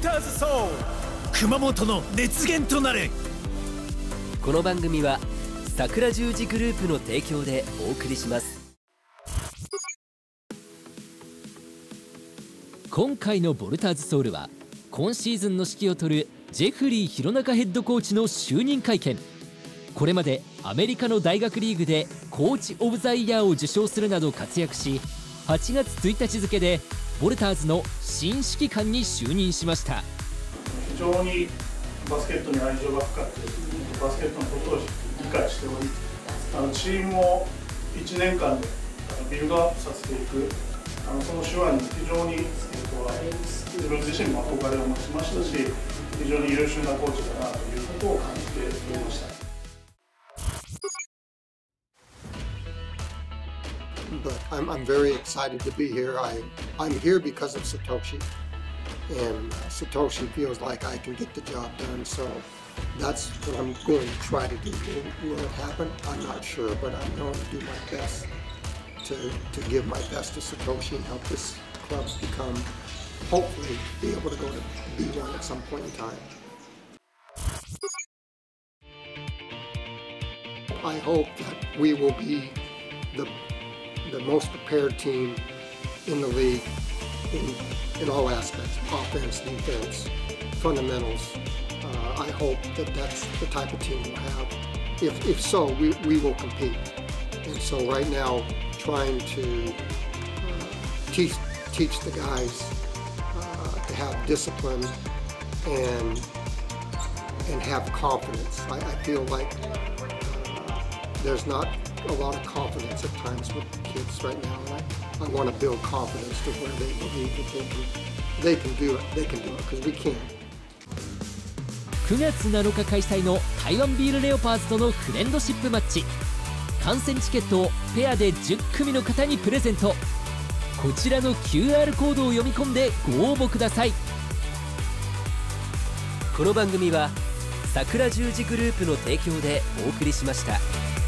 ターズソウル、熊本の熱源となれ。 この番組は桜十字グループの提供でお送りします。今回のボルターズソウルは今シーズンの指揮を執るジェフリー弘中ヘッドコーチの就任会見。これまでアメリカの大学リーグでコーチ・オブ・ザ・イヤーを受賞するなど活躍し、8月1日付でボルターズの新指揮官に就任しました。 非常にバスケットに愛情が深く、バスケットのことを理解しており、チームを1年間でビルドアップさせていく、その手腕に非常に、自分自身も憧れを持ちましたし、非常に優秀なコーチだなということを感じておりました。 But I'm very excited to be here. I'm here because of Satoshi, and Satoshi feels like I can get the job done. So that's what I'm going to try to do. Will it happen? I'm not sure, but I'm going to do my best to give my best to Satoshi and help this club become, hopefully, be able to go to B1 at some point in time. I hope that we will be the most prepared team in the league in all aspects, offense, defense, fundamentals. I hope that that's the type of team we'll have. If so, we will compete. And so right now, trying to teach the guys to have discipline and have confidence. I feel like there's not a lot of confidence at times with kids right now. I want to build confidence to where they believe that they can do it. They can do it because we can. 9月7日開催の台湾ビールレオパーズとのフレンドシップマッチ。観戦チケットをペアで10組の方にプレゼント。こちらの QR コードを読み込んでご応募ください。この番組は桜十字グループの提供でお送りしました。